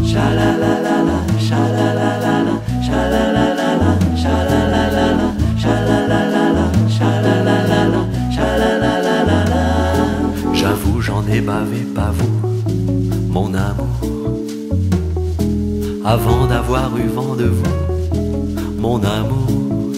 Sha-la-la-la-la, sha-la-la-la-la, sha-la-la-la-la, sha-la-la-la-la, sha-la-la-la-la, sha-la-la-la-la, sha-la-la-la-la. J'avoue, j'en ai bavé, pas vous, mon amour. Avant d'avoir eu vent de vous, mon amour.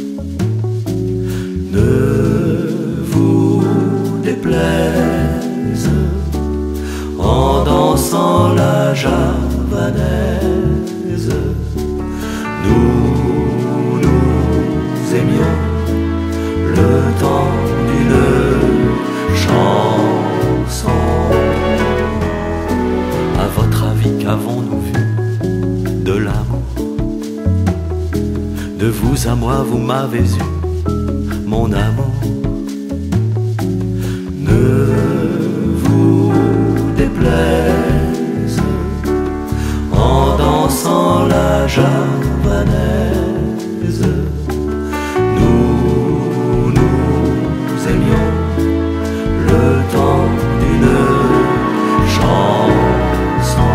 Ne vous déplaise en dansant la javanaise. Nous nous aimions le temps d'une chanson. À votre avis, qu'avons-nous vu de l'amour? De vous à moi, vous m'avez eu, mon amour. Ne vous déplaise en dansant la javanaise. Nous nous aimions le temps d'une chanson.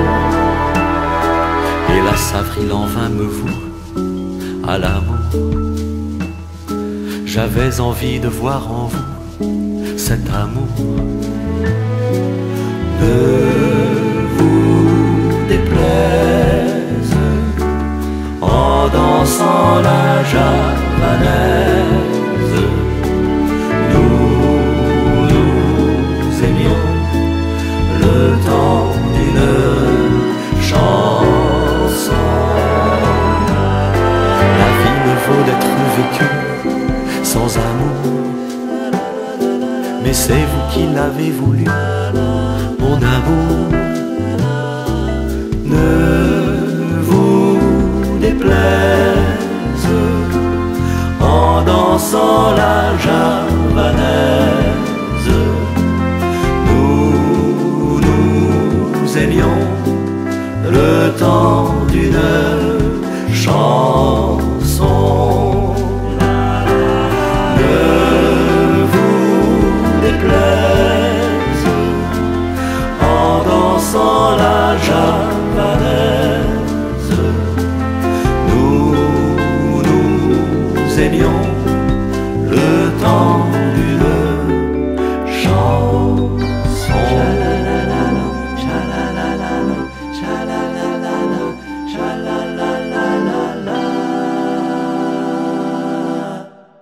Hélas, avril en vain me voue à l'amour. J'avais envie de voir en vous cet amour. Ne vous déplaise en dansant la javanaise. Nous nous aimions le temps d'une chanson. La vie ne vaut d'être vécue sans amour, mais c'est vous qui l'avez voulu, mon amour. Ne vous déplaise en dansant la javanaise. Nous nous aimions le temps d'une chanson.